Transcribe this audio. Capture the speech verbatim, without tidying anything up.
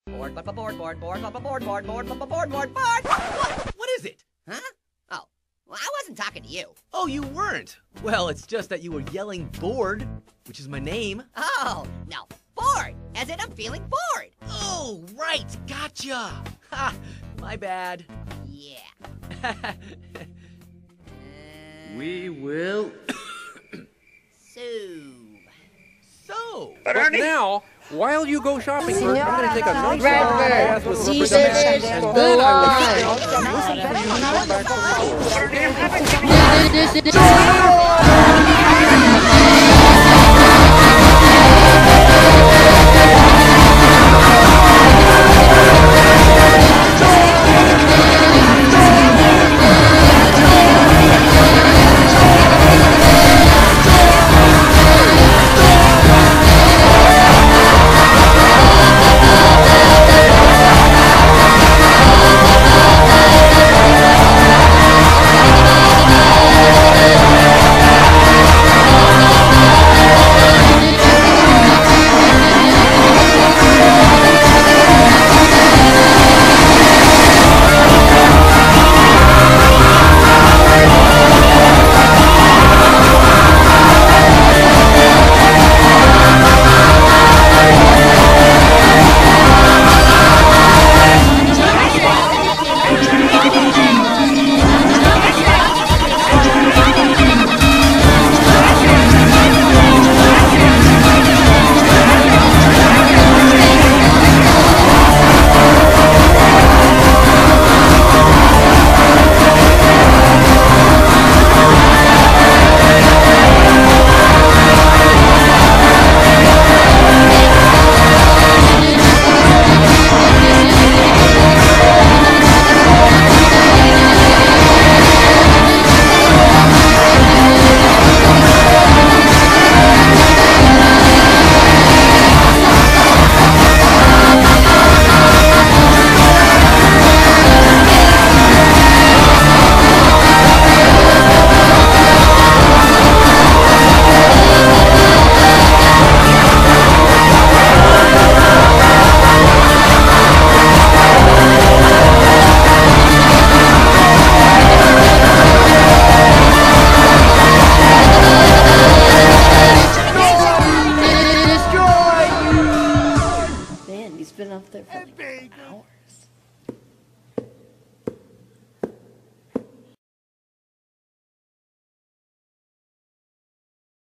Board, board, board, board, board, board, board, board, board, board, board, board. What? What is it? Huh? Oh, well, I wasn't talking to you. Oh, you weren't? Well, it's just that you were yelling bored, which is my name. Oh, no, bored, as in I'm feeling bored. Oh, right, gotcha. Ha, my bad. Yeah. uh, We will. So. So. But now, while you go shopping, I'm going to take a nice Redbird, bath with Jesus, and then I Man, he's been up there for like an hour.